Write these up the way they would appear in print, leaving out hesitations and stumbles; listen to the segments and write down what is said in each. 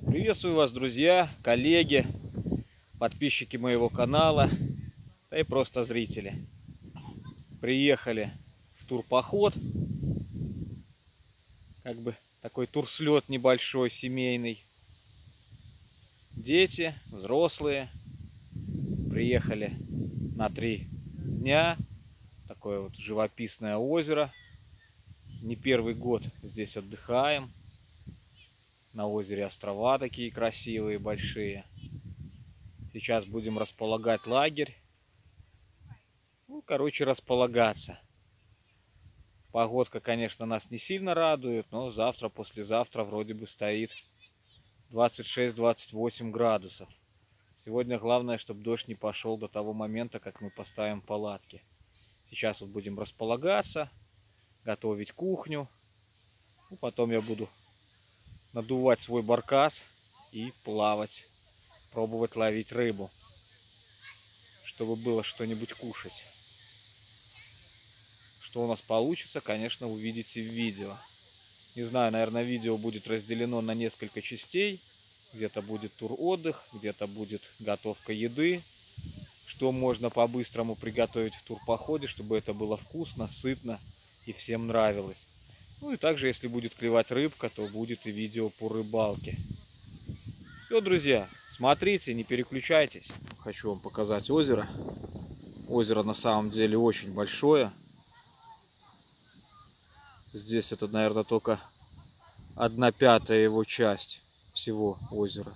Приветствую вас, друзья, коллеги, подписчики моего канала, да и просто зрители. Приехали в турпоход, как бы такой турслет небольшой, семейный. Дети, взрослые, приехали на 3 дня. Такое вот живописное озеро. Не первый год здесь отдыхаем. На озере острова такие красивые, большие. Сейчас будем располагать лагерь. Ну, короче, располагаться. Погодка, конечно, нас не сильно радует, но завтра, послезавтра вроде бы стоит 26-28 градусов. Сегодня главное, чтобы дождь не пошел до того момента, как мы поставим палатки. Сейчас вот будем располагаться, готовить кухню. Ну, потом я буду надувать свой баркас и плавать, пробовать ловить рыбу, чтобы было что-нибудь кушать. Что у нас получится, конечно, увидите в видео. Не знаю, наверное, видео будет разделено на несколько частей. Где-то будет тур-отдых, где-то будет готовка еды. Что можно по-быстрому приготовить в турпоходе, чтобы это было вкусно, сытно и всем нравилось. Ну и также, если будет клевать рыбка, то будет и видео по рыбалке. Все, друзья, смотрите, не переключайтесь. Хочу вам показать озеро. Озеро на самом деле очень большое. Здесь это, наверное, только 1/5 его часть всего озера.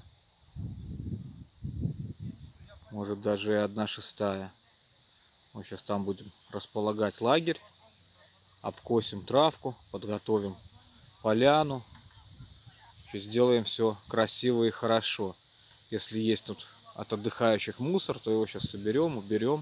Может, даже и 1/6. Мы сейчас там будем располагать лагерь. Обкосим травку, подготовим поляну. Сделаем все красиво и хорошо. Если есть тут от отдыхающих мусор, то его сейчас соберем, уберем.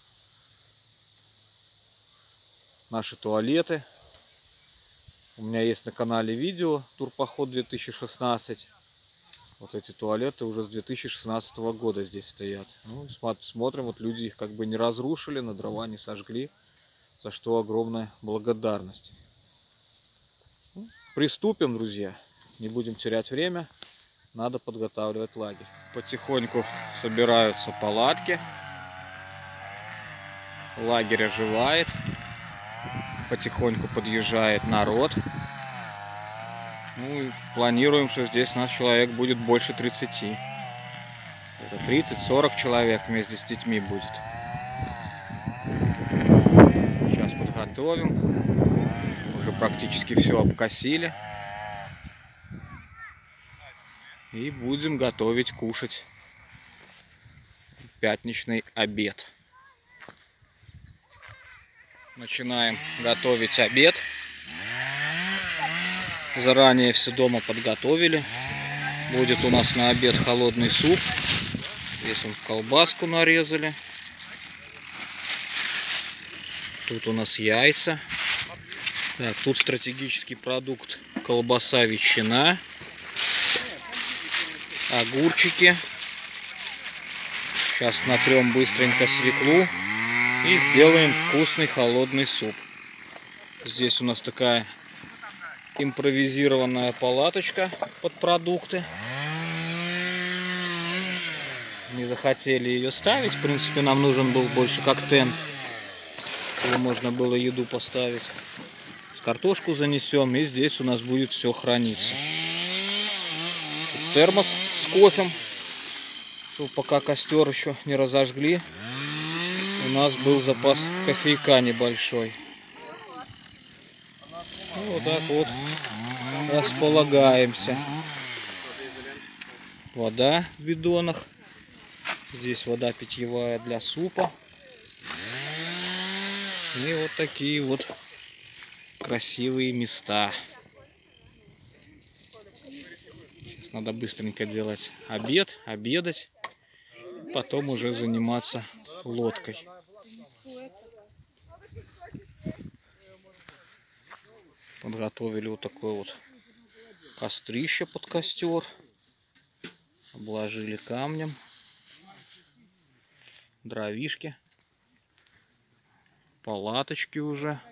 Наши туалеты. У меня есть на канале видео «Турпоход 2016». Вот эти туалеты уже с 2016 года здесь стоят. Ну, смотрим, вот люди их как бы не разрушили, на дрова не сожгли. За что огромная благодарность. Ну, приступим, друзья. Не будем терять время. Надо подготавливать лагерь. Потихоньку собираются палатки. Лагерь оживает. Потихоньку подъезжает народ. Ну и планируем, что здесь у нас человек будет больше 30. Это 30-40 человек вместе с детьми будет. Сейчас подготовим. Уже практически все обкосили. И будем готовить, кушать пятничный обед. Начинаем готовить обед. Заранее все дома подготовили. Будет у нас на обед холодный суп. Здесь он колбаску нарезали. Тут у нас яйца. Так, тут стратегический продукт: колбаса, ветчина, огурчики. Сейчас натрем быстренько свеклу и сделаем вкусный холодный суп. Здесь у нас такая импровизированная палаточка под продукты. Не захотели ее ставить. В принципе, нам нужен был больше как тент, чтобы можно было еду поставить. Картошку занесем, и здесь у нас будет все храниться. Тут термос с кофем, чтобы пока костер еще не разожгли, у нас был запас кофейка небольшой. Ну, вот так вот располагаемся. Вода в бидонах. Здесь вода питьевая для супа. И вот такие вот красивые места. Сейчас надо быстренько делать обед, обедать, потом уже заниматься лодкой. Подготовили вот такое вот кострище под костер. Обложили камнем. Дровишки. Палаточки уже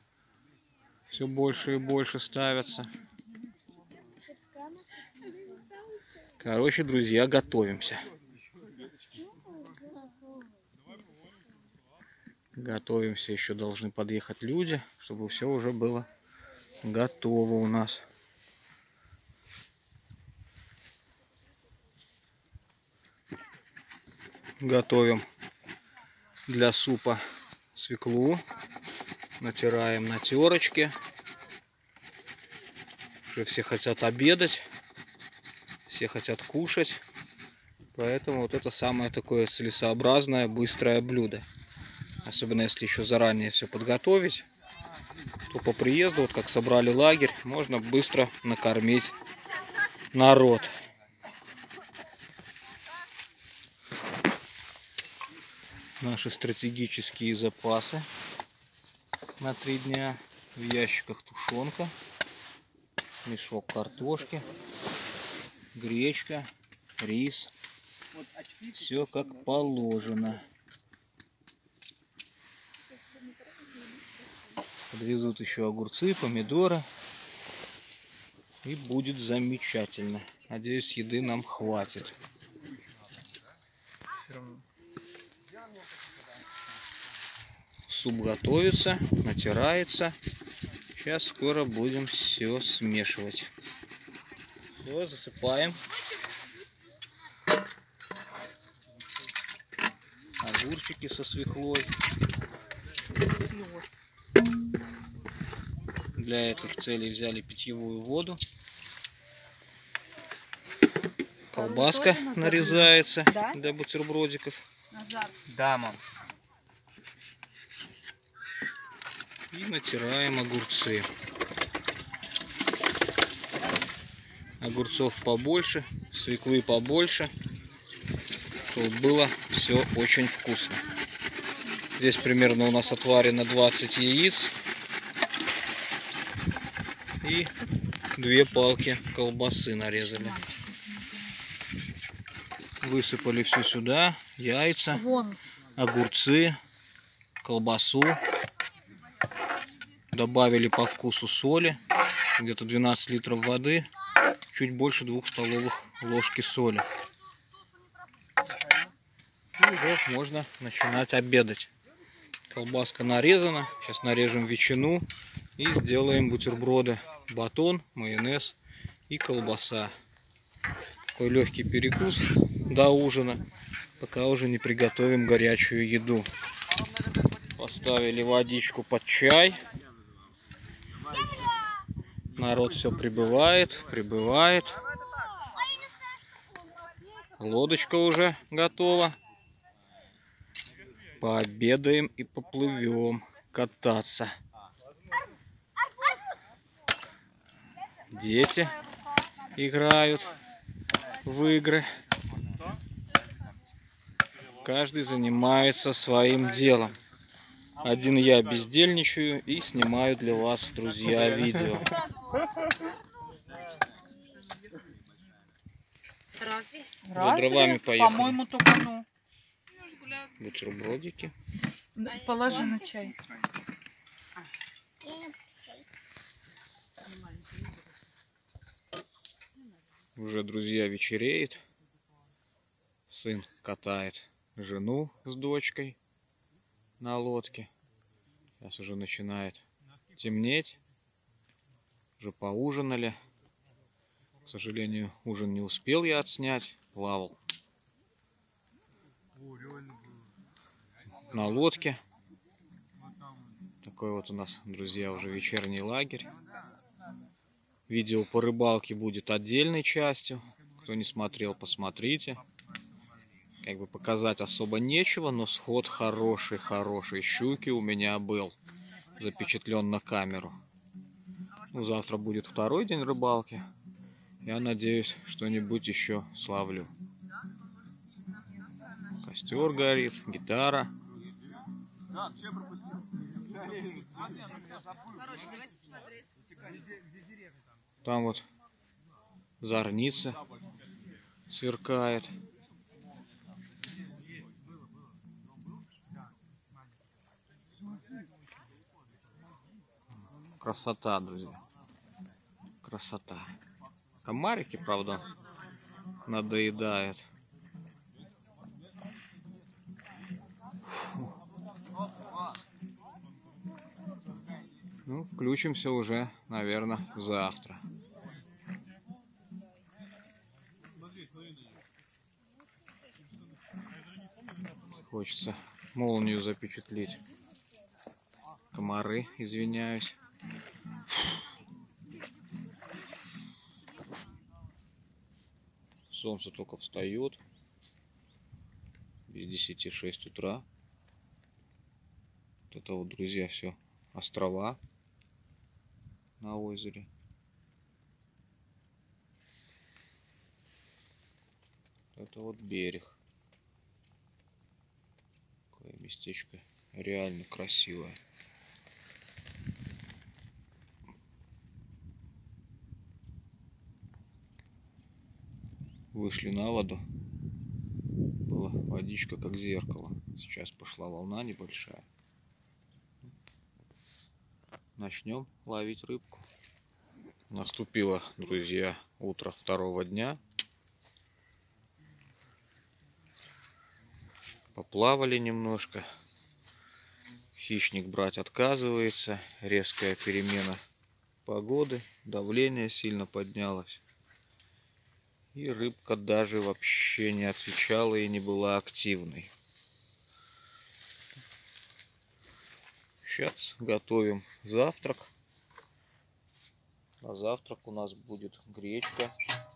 все больше и больше ставятся. Короче, друзья, готовимся. Готовимся, еще должны подъехать люди, чтобы все уже было готово у нас. Готовим для супа свеклу. Натираем на терочке. Уже все хотят обедать. Все хотят кушать. Поэтому вот это самое такое целесообразное, быстрое блюдо. Особенно если еще заранее все подготовить, то по приезду, вот как собрали лагерь, можно быстро накормить народ. Наши стратегические запасы на 3 дня. В ящиках тушенка, мешок картошки, гречка, рис. Все как положено. Подвезут еще огурцы, помидоры. И будет замечательно. Надеюсь, еды нам хватит. Суп готовится, натирается. Сейчас скоро будем все смешивать. Все, засыпаем. Огурчики со свеклой. Для этих целей взяли питьевую воду. Колбаска нарезается для бутербродиков. Да, мам. И натираем огурцы. Огурцов побольше, свеклы побольше, чтобы было все очень вкусно. Здесь примерно у нас отварено 20 яиц и 2 палки колбасы нарезали. Высыпали все сюда, яйца, огурцы, колбасу. Добавили по вкусу соли, где-то 12 литров воды, чуть больше 2 столовых ложки соли. И уже можно начинать обедать. Колбаска нарезана, сейчас нарежем ветчину и сделаем бутерброды. Батон, майонез и колбаса. Такой легкий перекус до ужина, пока уже не приготовим горячую еду. Поставили водичку под чай. Народ все прибывает. Лодочка уже готова. Пообедаем и поплывем кататься. Дети играют в игры. Каждый занимается своим делом. Один я бездельничаю и снимаю для вас, друзья, видео. Разве? За дровами поехали. По-моему, только ну. Бутербродики. Положи на чай. Уже, друзья, вечереет. Сын катает жену с дочкой на лодке. Сейчас уже начинает темнеть. Уже поужинали. К сожалению, ужин не успел я отснять. Плавал на лодке. Такой вот у нас, друзья, уже вечерний лагерь. Видео по рыбалке будет отдельной частью. Кто не смотрел, посмотрите. Как бы показать особо нечего, но сход хороший. Щуки у меня был запечатлен на камеру. Ну, завтра будет 2-й день рыбалки. Я надеюсь, что-нибудь еще словлю. Костер горит, гитара. Там вот зорница сверкает. Красота, друзья. Красота. Комарики, правда, надоедает. Ну, включимся уже, наверное, завтра. Хочется молнию запечатлеть. Комары, извиняюсь. Солнце только встает. Без 10-6 утра. Вот это вот, друзья, все острова на озере. Это вот берег. Такое местечко реально красивое. Вышли на воду. Была водичка как зеркало. Сейчас пошла волна небольшая. Начнем ловить рыбку. Наступило, друзья, утро второго дня. Поплавали немножко. Хищник брать отказывается. Резкая перемена погоды. Давление сильно поднялось. И рыбка даже вообще не отвечала и не была активной. Сейчас готовим завтрак. На завтрак у нас будет гречка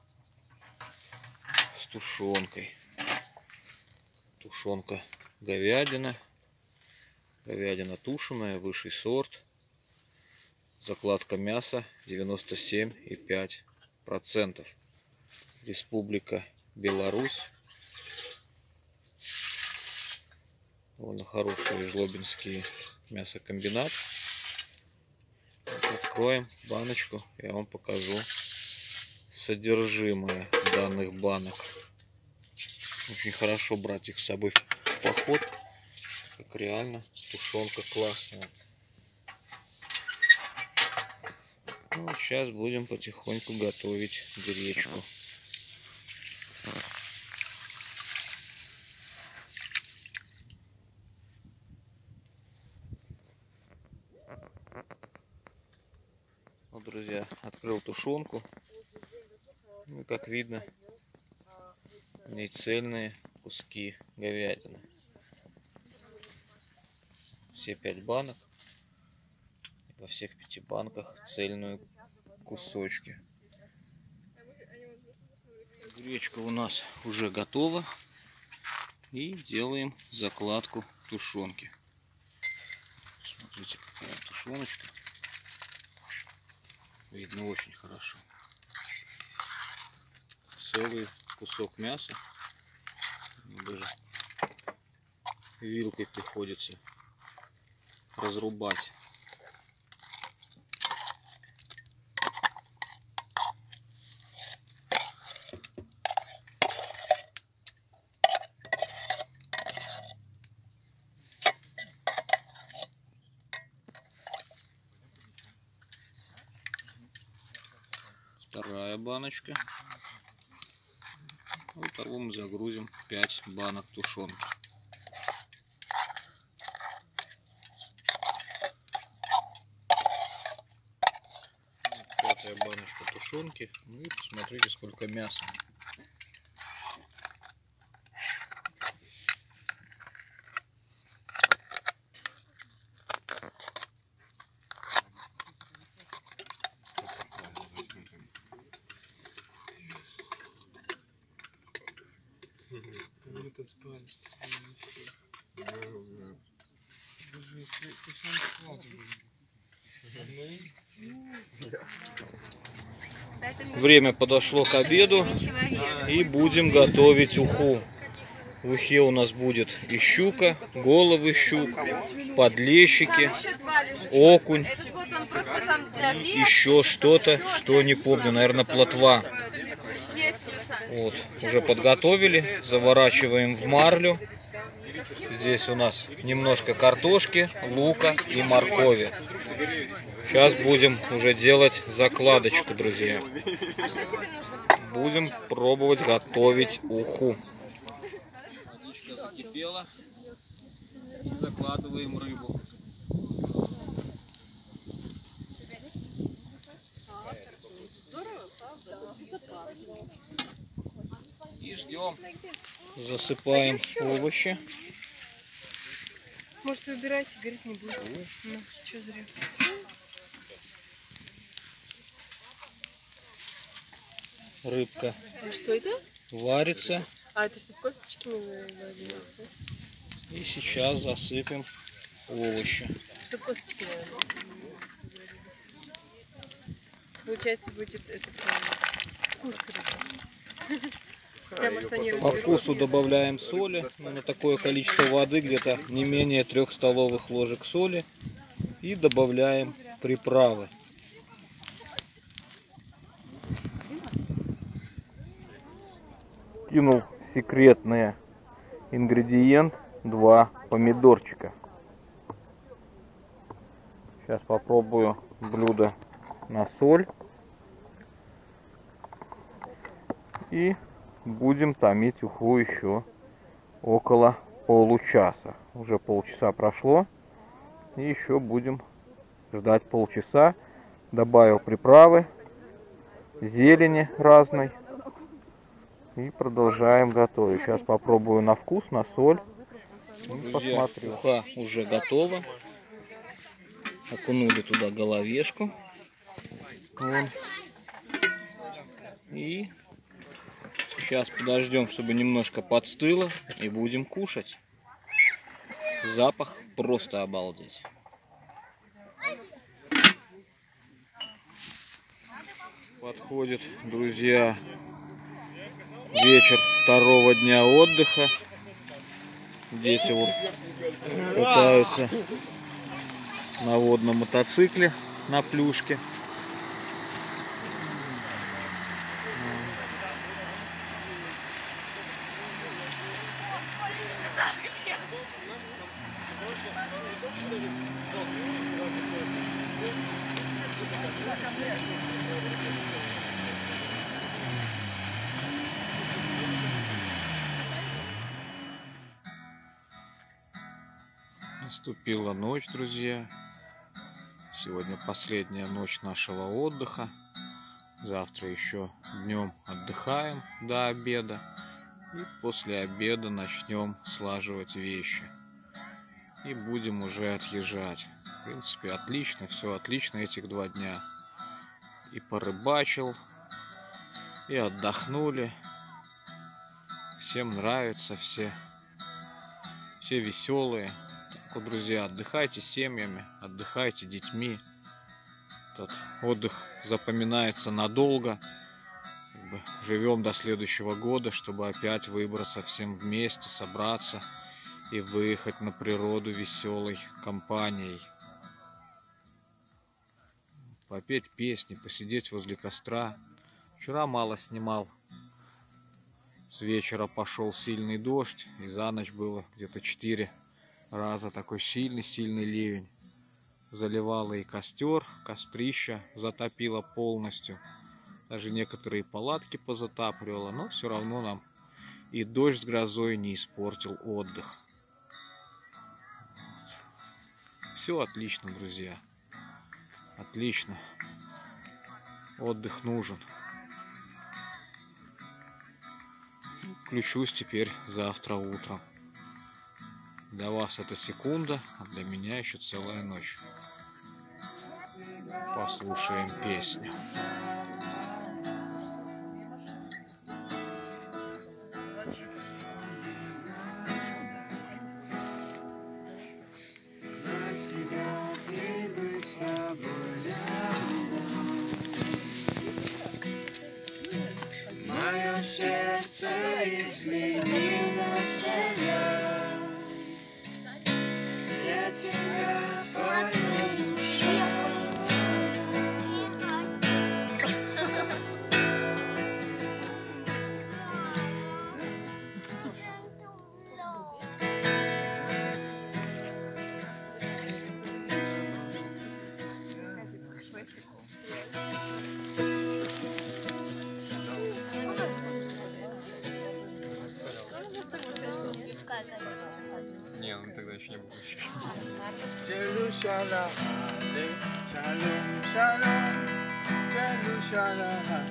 с тушенкой. Тушенка говядина. Говядина тушеная, высший сорт. Закладка мяса 97,5%. Республика Беларусь. Довольно хороший жлобинский мясокомбинат. Откроем баночку, я вам покажу содержимое данных банок. Очень хорошо брать их с собой в поход. Как реально тушенка классная. Ну, вот сейчас будем потихоньку готовить гречку. Вот, друзья, открыл тушенку. Ну, как видно, в ней цельные куски говядины. Все 5 банок. Во всех 5 банках цельные кусочки. Гречка у нас уже готова. И делаем закладку тушенки. Смотрите, какая тушеночка. Видно очень хорошо. Целый кусок мяса. Даже вилкой приходится разрубать. Вторая баночка. Вот того мы загрузим 5 банок тушенки. Пятая баночка тушенки. Ну и посмотрите, сколько мяса. Время подошло к обеду, и будем готовить уху. В ухе у нас будет и щука, головы щук, подлещики, окунь, и еще что-то, что не помню, наверное, плотва. Вот, уже подготовили, заворачиваем в марлю. Здесь у нас немножко картошки, лука и моркови. Сейчас будем уже делать закладочку, друзья. А что тебе нужно? Будем пробовать готовить уху. Водичка закипела. Закладываем рыбу. И ждем. Засыпаем овощи. Может, выбирайте, говорить не буду. Ну, что зря. Рыбка А что это? варится. А, это что, косточки вывалились, да? И сейчас засыпем овощи. Что косточки вывалились? Получается, будет этот вкус рыбы. Хотя, может, они По вкусу добавляем соли, на такое количество воды, где-то не менее 3 столовых ложек соли. И добавляем приправы. Кинул секретный ингредиент: 2 помидорчика. Сейчас попробую блюдо на соль. И будем томить уху еще около получаса. Уже полчаса прошло. И еще будем ждать полчаса. Добавил приправы, зелени разной. И продолжаем готовить. Сейчас попробую на вкус, на соль. И посмотрю. Уха уже готова. Окунули туда головешку. Вон. И сейчас подождем, чтобы немножко подстыло. И будем кушать. Запах просто обалдеть. Подходит, друзья, вечер второго дня отдыха. Дети вот катаются на водном мотоцикле, на плюшке. Наступила ночь, друзья. Сегодня последняя ночь нашего отдыха. Завтра еще днем отдыхаем до обеда. И после обеда начнем слаживать вещи. И будем уже отъезжать. В принципе, отлично, все отлично этих 2 дня. И порыбачил, и отдохнули. Всем нравится, все веселые. Друзья, отдыхайте с семьями, отдыхайте детьми. Этот отдых запоминается надолго. Живем до следующего года, чтобы опять выбраться всем вместе, собраться и выехать на природу веселой компанией. Попеть песни, посидеть возле костра. Вчера мало снимал. С вечера пошел сильный дождь, и за ночь было где-то 4 раза такой сильный ливень. Заливало и костер, кострища затопило полностью. Даже некоторые палатки позатапливало, но все равно нам и дождь с грозой не испортил отдых. Все отлично, друзья. Отлично. Отдых нужен. Включусь теперь завтра утром. Для вас это секунда, а для меня еще целая ночь. Послушаем песню. Мое сердце изменилось, я тебя пою душа. еще не буду. Jerusalem, shalom, shalom, Jerusalem,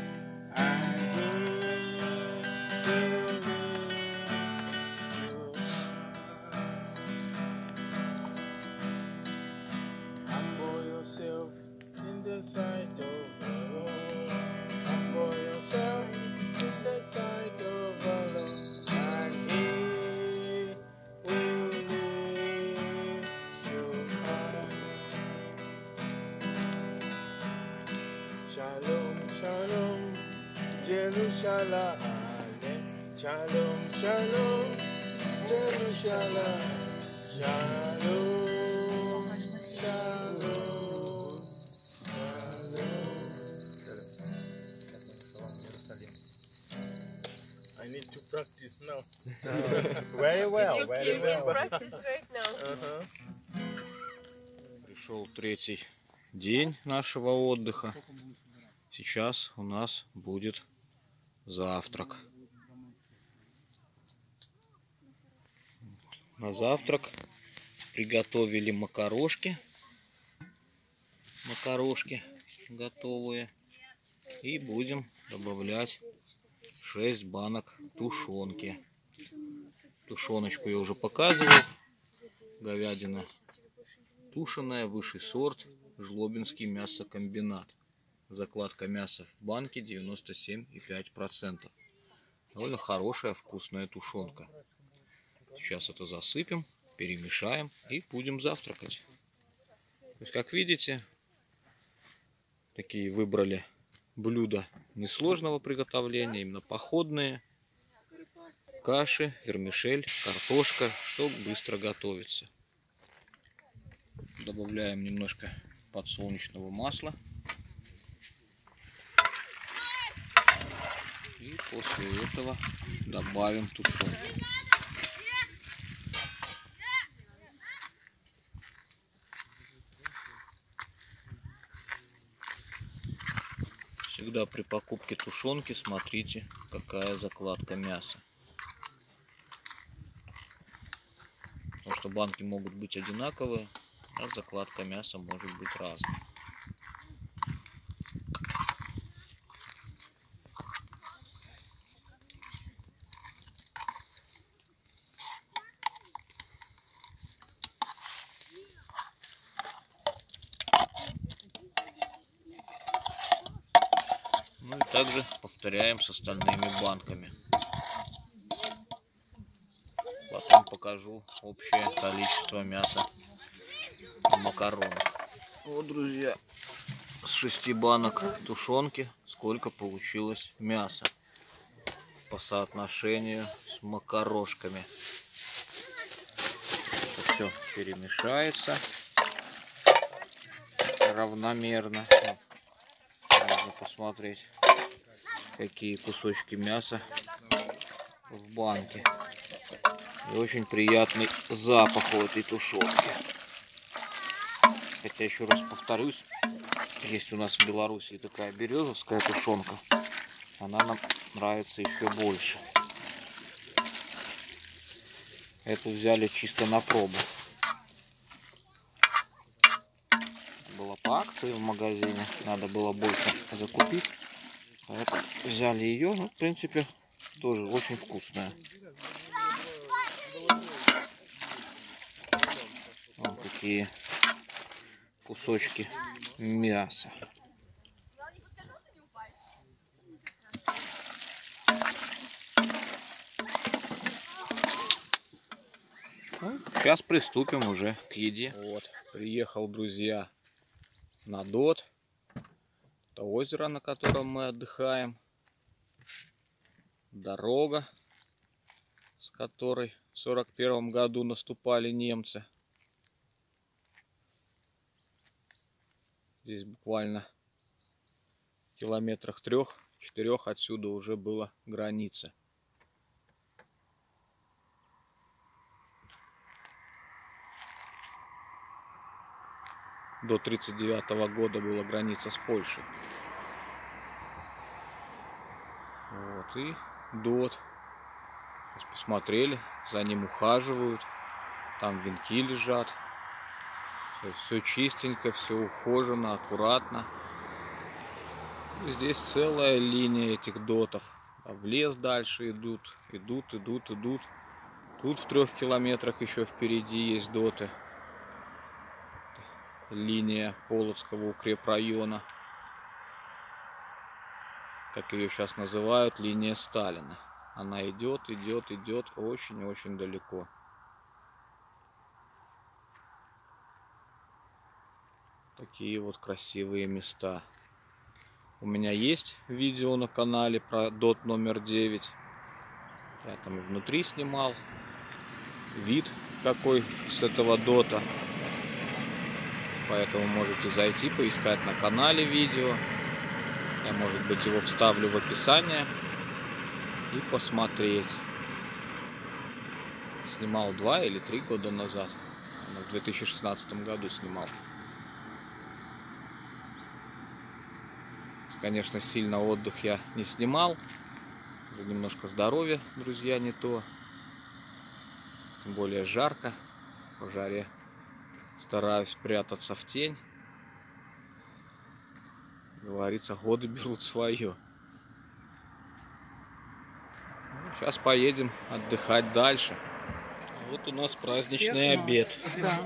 humble yourself in the sight of the Lord. Humble yourself in the sight of the Lord, and He will lift you high. Shalom, shalom, Jerusalem. Shalom, shalom, Jerusalem. Shalom, shalom, I need to practice now. Very well, You very can well. practice right now. Пришел третий день нашего отдыха. Сейчас у нас будет завтрак. На завтрак приготовили макарошки. Макарошки готовые. И будем добавлять 6 банок тушенки. Тушеночку я уже показывал. Говядина тушеная, высший сорт, Жлобинский мясокомбинат. Закладка мяса в банке 97,5%. Довольно хорошая вкусная тушенка. Сейчас это засыпем, перемешаем и будем завтракать. То есть, как видите, такие выбрали блюда несложного приготовления, именно походные. Каши, вермишель, картошка, что быстро готовится. Добавляем немножко подсолнечного масла. И после этого добавим тушенку. Всегда при покупке тушенки смотрите, какая закладка мяса. Потому что банки могут быть одинаковые, а закладка мяса может быть разной. Ну и также повторяем с остальными банками. Потом покажу общее количество мяса в макаронах. Вот, друзья, с 6 банок тушенки сколько получилось мяса по соотношению с макарошками. Все перемешается равномерно. Можно посмотреть, какие кусочки мяса в банке. И очень приятный запах у этой тушенки. Хотя, еще раз повторюсь, есть у нас в Беларуси такая березовская тушенка. Она нам нравится еще больше. Эту взяли чисто на пробу. Было по акции в магазине, надо было больше закупить. Поэтому взяли ее. Ну, в принципе, тоже очень вкусная. Вот такие кусочки мяса. Ну, сейчас приступим уже к еде. Вот, приехал, друзья, на Дот. Это озеро, на котором мы отдыхаем. Дорога, с которой в 1941 году наступали немцы. Здесь буквально в километрах 3-4 отсюда уже была граница. До 1939 года была граница с Польшей. Вот, и Дот. Посмотрели, за ним ухаживают. Там венки лежат. Все чистенько, все ухожено, аккуратно. И здесь целая линия этих дотов. А в лес дальше идут. Тут в 3 километрах еще впереди есть доты. Линия Полоцкого укрепрайона. Как ее сейчас называют, линия Сталина. Она идет очень-очень далеко. Такие вот красивые места. У меня есть видео на канале про дот номер 9. Я там внутри снимал. Вид какой с этого дота. Поэтому можете зайти, поискать на канале видео. Я, может быть, его вставлю в описание и посмотреть. Снимал 2 или 3 года назад. В 2016 году снимал. Конечно, сильно отдых я не снимал. Немножко здоровье, друзья, не то. Тем более жарко. По жаре стараюсь прятаться в тень. Говорится, годы берут свое. Сейчас поедем отдыхать дальше. Вот у нас праздничный обед. Да.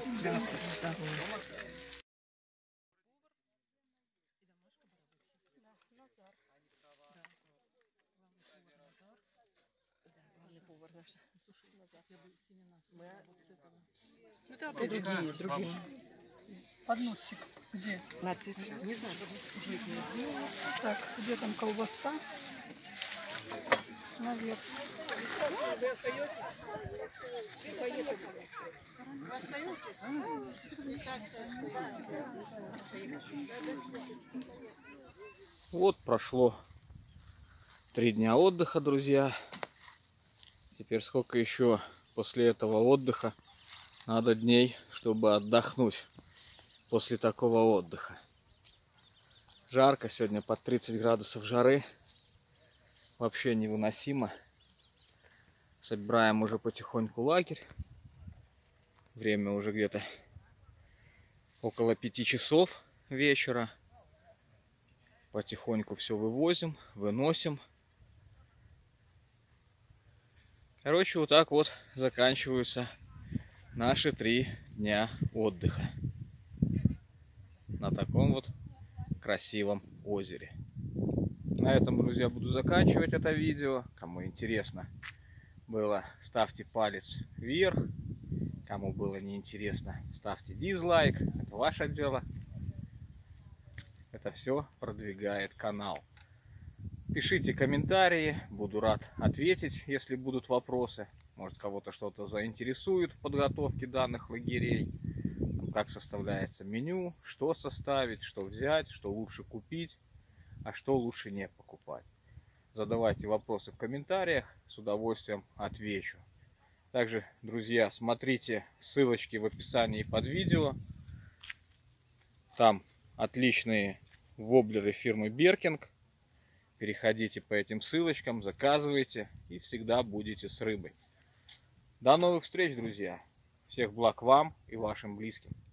Другие. Подносик. Где? Не знаю. Так, где там колбаса? Наверх. Вот прошло 3 дня отдыха, друзья. Теперь сколько еще после этого отдыха надо дней, чтобы отдохнуть после такого отдыха. Жарко сегодня, под 30 градусов жары. Вообще невыносимо. Собираем уже потихоньку лагерь. Время уже где-то около 5 часов вечера. Потихоньку все вывозим, выносим. Короче, вот так вот заканчиваются наши 3 дня отдыха на таком вот красивом озере. На этом, друзья, буду заканчивать это видео. Кому интересно было, ставьте палец вверх. Кому было неинтересно, ставьте дизлайк. Это ваше дело. Это все продвигает канал. Пишите комментарии. Буду рад ответить, если будут вопросы. Может, кого-то что-то заинтересует в подготовке данных лагерей. Как составляется меню, что составить, что взять, что лучше купить, а что лучше не покупать. Задавайте вопросы в комментариях, с удовольствием отвечу. Также, друзья, смотрите ссылочки в описании под видео. Там отличные воблеры фирмы Беркинг. Переходите по этим ссылочкам, заказывайте и всегда будете с рыбой. До новых встреч, друзья! Всех благ вам и вашим близким!